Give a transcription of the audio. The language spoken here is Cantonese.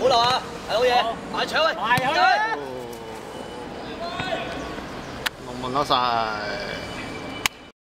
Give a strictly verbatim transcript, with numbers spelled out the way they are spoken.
好流啊，係好嘢，快搶喂， 快去！ 龍門甩晒。